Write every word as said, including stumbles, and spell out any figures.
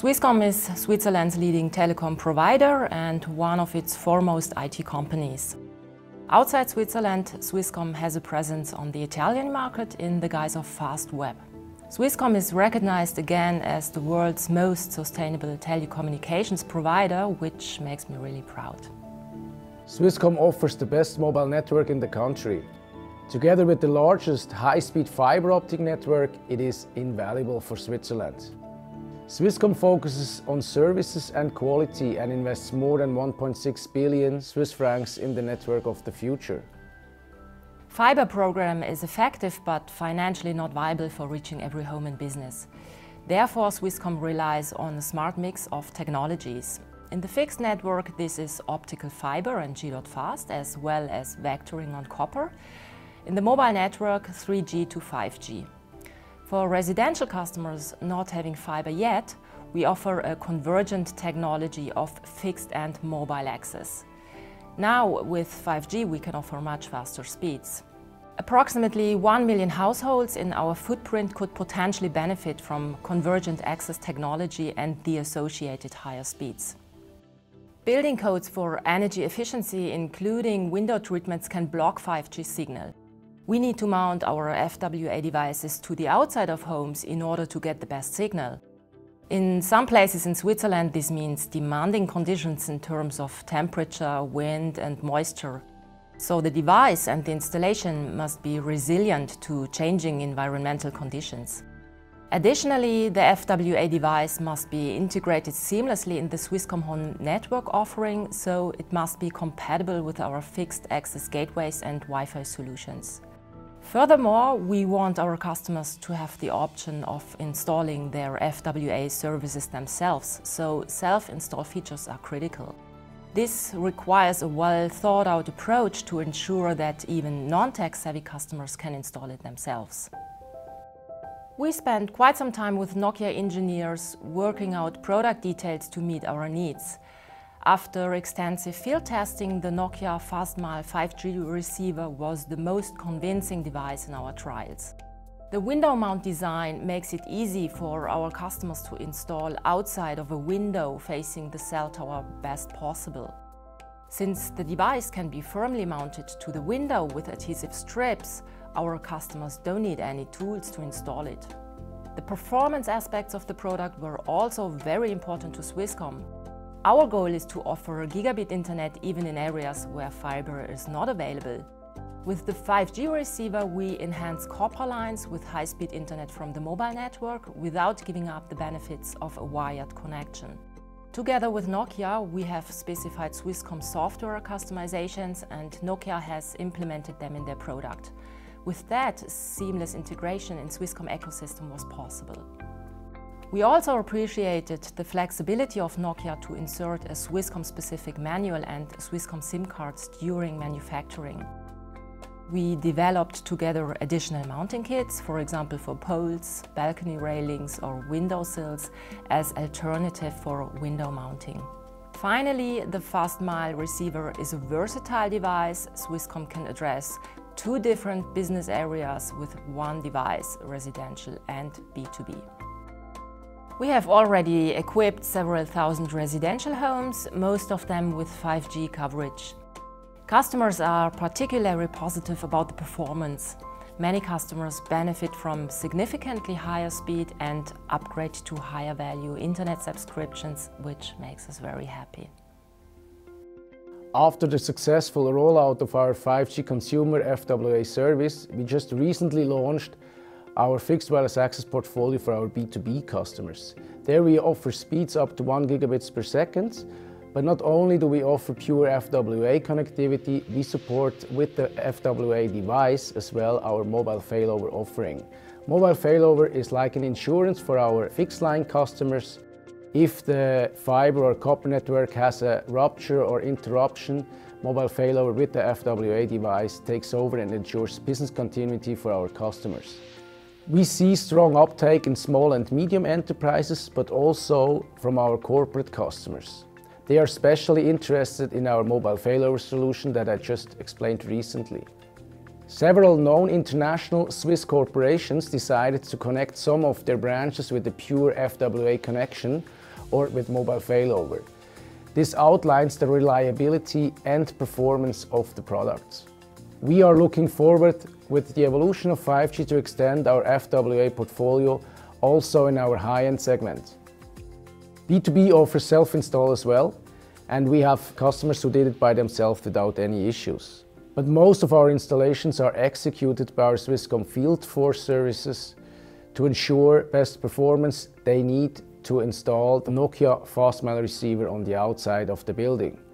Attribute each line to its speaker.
Speaker 1: Swisscom is Switzerland's leading telecom provider and one of its foremost I T companies. Outside Switzerland, Swisscom has a presence on the Italian market in the guise of fast web. Swisscom is recognized again as the world's most sustainable telecommunications provider, which makes me really proud.
Speaker 2: Swisscom offers the best mobile network in the country. Together with the largest high-speed fiber optic network, it is invaluable for Switzerland. Swisscom focuses on services and quality and invests more than one point six billion Swiss francs in the network of the future.
Speaker 1: Fiber program is effective but financially not viable for reaching every home and business. Therefore, Swisscom relies on a smart mix of technologies. In the fixed network, this is optical fiber and G.fast, as well as vectoring on copper. In the mobile network, three G to five G. For residential customers not having fiber yet, we offer a convergent technology of fixed and mobile access. Now, with five G, we can offer much faster speeds. Approximately one million households in our footprint could potentially benefit from convergent access technology and the associated higher speeds. Building codes for energy efficiency, including window treatments, can block five G signal. We need to mount our F W A devices to the outside of homes in order to get the best signal. In some places in Switzerland, this means demanding conditions in terms of temperature, wind and moisture. So the device and the installation must be resilient to changing environmental conditions. Additionally, the F W A device must be integrated seamlessly in the Swisscom Home network offering, so it must be compatible with our fixed access gateways and Wi-Fi solutions. Furthermore, we want our customers to have the option of installing their F W A services themselves, so self-install features are critical. This requires a well-thought-out approach to ensure that even non-tech-savvy customers can install it themselves. We spent quite some time with Nokia engineers working out product details to meet our needs. After extensive field testing, the Nokia FastMile five G receiver was the most convincing device in our trials. The window mount design makes it easy for our customers to install outside of a window facing the cell tower best possible. Since the device can be firmly mounted to the window with adhesive strips, our customers don't need any tools to install it. The performance aspects of the product were also very important to Swisscom. Our goal is to offer gigabit internet even in areas where fiber is not available. With the five G receiver, we enhance copper lines with high-speed internet from the mobile network without giving up the benefits of a wired connection. Together with Nokia, we have specified Swisscom software customizations, and Nokia has implemented them in their product. With that, seamless integration in Swisscom ecosystem was possible. We also appreciated the flexibility of Nokia to insert a Swisscom-specific manual and Swisscom SIM cards during manufacturing. We developed together additional mounting kits, for example for poles, balcony railings or windowsills, as alternative for window mounting. Finally, the FastMile receiver is a versatile device. Swisscom can address two different business areas with one device, residential and B two B. We have already equipped several thousand residential homes, most of them with five G coverage. Customers are particularly positive about the performance. Many customers benefit from significantly higher speed and upgrade to higher value internet subscriptions, which makes us very happy.
Speaker 2: After the successful rollout of our five G consumer F W A service, we just recently launched our fixed wireless access portfolio for our B two B customers. There we offer speeds up to one gigabits per second, but not only do we offer pure F W A connectivity, we support with the F W A device as well our mobile failover offering. Mobile failover is like an insurance for our fixed line customers. If the fiber or copper network has a rupture or interruption, mobile failover with the F W A device takes over and ensures business continuity for our customers. We see strong uptake in small and medium enterprises, but also from our corporate customers. They are especially interested in our mobile failover solution that I just explained recently. Several known international Swiss corporations decided to connect some of their branches with a pure F W A connection. or with mobile failover. This outlines the reliability and performance of the products. We are looking forward with the evolution of five G to extend our F W A portfolio also in our high-end segment. B two B offers self-install as well, and we have customers who did it by themselves without any issues. But most of our installations are executed by our Swisscom field force services to ensure best performance. They need to install the Nokia FastMile receiver on the outside of the building.